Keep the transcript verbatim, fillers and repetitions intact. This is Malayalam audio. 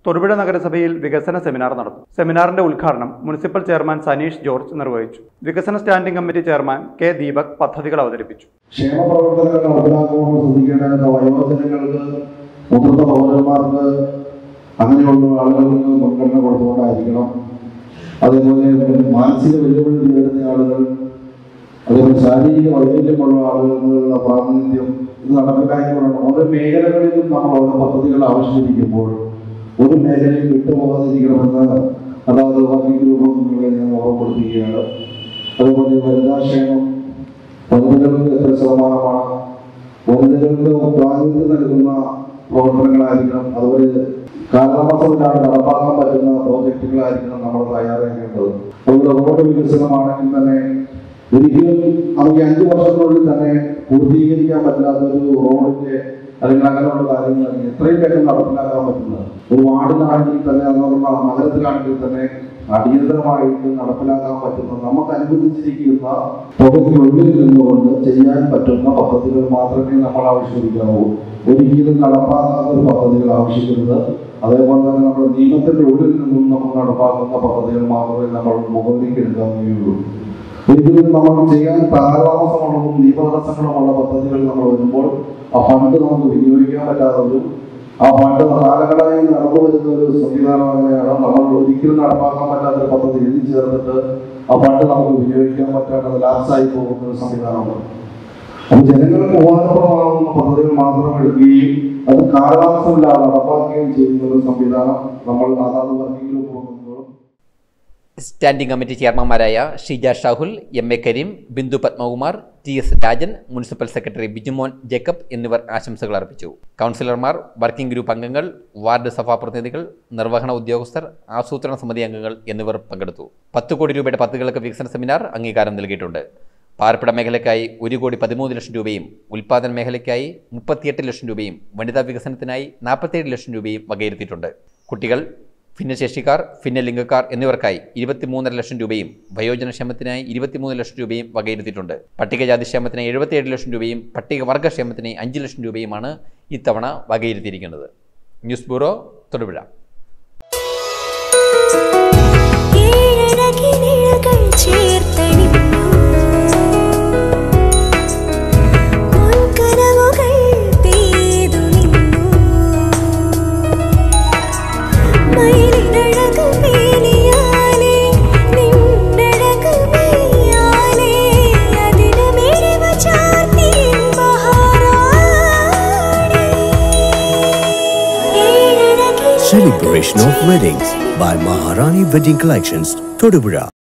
തൊടുപുഴ നഗരസഭയിൽ വികസന സെമിനാർ നടന്നു. സെമിനാറിന്റെ ഉദ്ഘാടനം മുനിസിപ്പൽ ചെയർമാൻ സനീഷ് ജോർജ് നിർവഹിച്ചു. വികസന standing committee chairman K Deepak പദ്ധതികൾ അവതരിപ്പിച്ചു. ക്ഷേമ പ്രവർത്തനങ്ങൾ നടപ്പിലാക്കുമ്പോൾ ശ്രദ്ധിക്കേണ്ടത് വയോജനങ്ങൾക്ക്, മുതിർന്ന പൗരന്മാർക്ക്, അങ്ങനെയുള്ള ആളുകൾക്ക് മുൻഗണന കൊടുത്തുകൊണ്ടായിരിക്കണം. അതേപോലെ മാനസിക വെല്ലുവിളി നേരിടുന്ന ആളുകൾ, അതേപോലെ ശാരീരിക വൈകല്യമുള്ള ആളുകൾക്കുള്ള പ്രാതിനിധ്യം ഇത് നടപ്പിലാക്കിക്കൊണ്ടാണ് ഓരോ മേഖലകളിലും നമ്മൾ ഓരോ പദ്ധതികൾ ആവിഷ്കരിക്കുമ്പോൾ ഒരു മേഖലയിൽ വിട്ടുപോകാതിരിക്കണമെന്ന് അതാത് വർക്കിംഗ് ഗ്രൂപ്പുകളെ ഞാൻ ഓർമ്മപ്പെടുത്തുകയാണ്. അതുപോലെ വനിതാക്ഷേമം, വനിതകൾക്ക് എത്ര ശതമാനമാണ്, വനിതകൾക്ക് പ്രാതിനിധ്യം നൽകുന്ന പ്രവർത്തനങ്ങളായിരിക്കണം, അതുപോലെ കാലതാമസമില്ലാതെ നടപ്പാക്കാൻ പറ്റുന്ന പ്രോജക്റ്റുകളായിരിക്കണം നമ്മൾ തയ്യാറാക്കേണ്ടത്. അതുപോലെ റോഡ് വികസനമാണെങ്കിൽ തന്നെ ഒരിക്കലും നമുക്ക് അഞ്ചു വർഷത്തിനുള്ളിൽ തന്നെ പൂർത്തീകരിക്കാൻ പറ്റാത്തൊരു റോഡിന്റെ അല്ലെങ്കിൽ അങ്ങനെയുള്ള കാര്യങ്ങൾ എത്രയും വേഗം നടപ്പിലാക്കാൻ പറ്റുന്നത് ഒരു വാർഡിലാണെങ്കിൽ തന്നെ, അതുപോലെ നഗരത്തിലാണെങ്കിൽ തന്നെ അടിയന്തരമായിട്ട് നടപ്പിലാക്കാൻ പറ്റുന്ന നമുക്ക് അനുവദിച്ചിരിക്കുന്ന തുകയ്ക്കുള്ളിൽ നിന്നുകൊണ്ട് ചെയ്യാൻ പറ്റുന്ന പദ്ധതികൾ മാത്രമേ നമ്മൾ ആവിഷ്കരിക്കാവൂ. ഒരിക്കലും നടപ്പാക്കാത്ത ഒരു പദ്ധതികൾ ആവശ്യിക്കരുത്. അതേപോലെ തന്നെ നമ്മുടെ നിയമത്തിന്റെ ഉള്ളിൽ നിന്നും നമ്മൾ നടപ്പാക്കുന്ന പദ്ധതികൾ മാത്രമേ നമ്മൾ മുകളിലേക്ക് എടുക്കാൻ കഴിയുള്ളൂ. ഒരിക്കലും നമ്മൾ ചെയ്യാൻ കാലതാമസമുള്ളതും നിയമതടസ്സങ്ങളുമുള്ള പദ്ധതികൾ നമ്മൾ വരുമ്പോൾ ആ ഫണ്ട് നമുക്ക് വിനിയോഗിക്കാൻ പറ്റാതെ വരും. ആ ഫണ്ട് കാലങ്ങളായി നടന്നു വരുന്ന ഒരു സംവിധാനമാണ് നമ്മൾ ഒരിക്കലും നടപ്പാക്കാൻ പറ്റാത്ത ഒരു പദ്ധതി എഴുതി ചേർത്തിട്ട് ആ ഫണ്ട് നമുക്ക് വിനിയോഗിക്കാൻ പറ്റാത്തത് ലാപ്സായി പോകുന്ന ഒരു സംവിധാനമാണ്. അപ്പോൾ ജനങ്ങൾക്ക് ഉപകാരപ്രദമാകുന്ന പദ്ധതികൾ മാത്രം എടുക്കുകയും അത് കാലതാമസമില്ലാതെ നടപ്പാക്കുകയും ചെയ്യുന്ന ഒരു സംവിധാനം നമ്മൾ അതാത് വർക്കിംഗ് പോകുന്നതോളം. സ്റ്റാൻഡിംഗ് കമ്മിറ്റി ചെയർമാൻമാരായ Sheeja Shahul, M A Kareem, Bindu Padmakumar, T S Rajan, municipal secretary Bijumon Jacob എന്നിവർ ആശംസകൾ അർപ്പിച്ചു. കൗൺസിലർമാർ, വർക്കിംഗ് ഗ്രൂപ്പ് അംഗങ്ങൾ, വാർഡ് സഭാ പ്രതിനിധികൾ, നിർവഹണ ഉദ്യോഗസ്ഥർ, ആസൂത്രണ സമിതി അംഗങ്ങൾ എന്നിവർ പങ്കെടുത്തു. പത്ത് കോടി രൂപയുടെ പദ്ധതികൾക്ക് വികസന സെമിനാർ അംഗീകാരം നൽകിയിട്ടുണ്ട്. പാർപ്പിട മേഖലയ്ക്കായി ഒരു കോടി പതിമൂന്ന് ലക്ഷം രൂപയും, ഉൽപ്പാദന മേഖലയ്ക്കായി മുപ്പത്തിയെട്ട് ലക്ഷം രൂപയും, വനിതാ വികസനത്തിനായി നാൽപ്പത്തിയേഴ് ലക്ഷം രൂപയും വകയിരുത്തിയിട്ടുണ്ട്. കുട്ടികൾ, ഭിന്നശേഷിക്കാർ, ഭിന്നലിംഗക്കാർ എന്നിവർക്കായി ഇരുപത്തിമൂന്നര ലക്ഷം രൂപയും, വയോജനക്ഷേമത്തിനായി ഇരുപത്തിമൂന്ന് ലക്ഷം രൂപയും വകയിരുത്തിയിട്ടുണ്ട്. പട്ടികജാതി ക്ഷേമത്തിനായി എഴുപത്തിയേഴ് ലക്ഷം രൂപയും, പട്ടികവർഗക്ഷേമത്തിനായി അഞ്ച് ലക്ഷം രൂപയുമാണ് ഇത്തവണ വകയിരുത്തിയിരിക്കുന്നത്. News bureau, Thodupuzha. Celebration of Weddings by Maharani Wedding Collections, Thodupuzha.